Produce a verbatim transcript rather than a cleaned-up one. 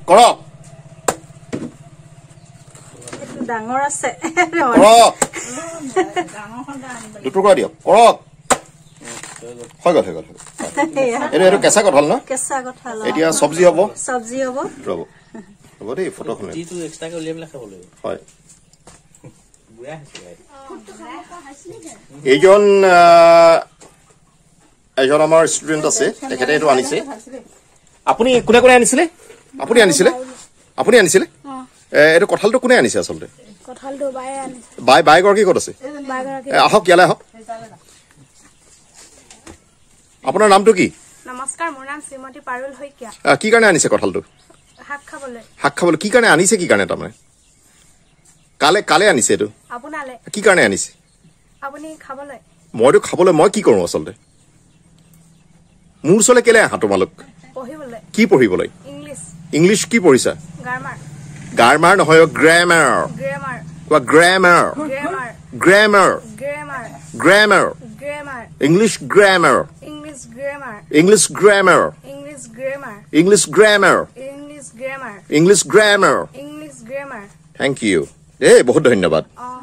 কৰক ডাঙৰ আছে কৰক দুটুকুৰা দিয়ক কৰক হৈ গ'ল হৈ গ'ল এইটো এইটো কেঁচা কঁঠাল ন কেঁচা কঁঠাল এতিয়া চব্জি হ'ব চব্জি হ'ব ৰ'ব হ'ব দেই ফটোখন যিটো এক্সট্ৰাকে উলিয়াই পেলাই খাব লাগিব হয় বুঢ়া হৈছে এইজন এজন আমাৰ ষ্টুডেণ্ট আছে তেখেতে এইটো আনিছে আপুনি কোনে কোনে আনিছিলে আপুনি আনিছিলে আপুনি আনিছিলে এইটো কঁঠালটো কোনে আনিছে আচলতে কঁঠালটো বায়ে আনিছে বাই বাইগৰাকী ক'ত আছে বাগৰাকী আহক ইয়ালৈ আহক আপোনাৰ নামটো কি নমস্কাৰ মোৰ নাম শ্ৰীমতী পাৰুল হৈকিয়া কি কাৰণে আনিছে কঁঠালটো শাক খাবলৈ শাক খাবলৈ কি কাৰণে আনিছে কি কাৰণে তাৰমানে কালে কালে আনিছে এইটো আপোনালে কি কাৰণে আনিছে আপুনি খাবলৈ মইতো খাবলৈ মই কি কৰোঁ আচলতে মোৰ ওচৰলৈ কেলে আহা তোমালোক পঢ়িবলৈ কি পঢ়িবলৈ ইংলিছ ইংলিছ কি পঢ়িছা গ্ৰামাৰ গ্ৰামাৰ নহয় গ্ৰামাৰ গ্ৰামাৰ কোৱা grammar grammar grammar grammar grammar grammar English grammar English grammar English grammar English grammar English grammar English grammar English grammar English grammar thank you দেই বহুত ধন্যবাদ অ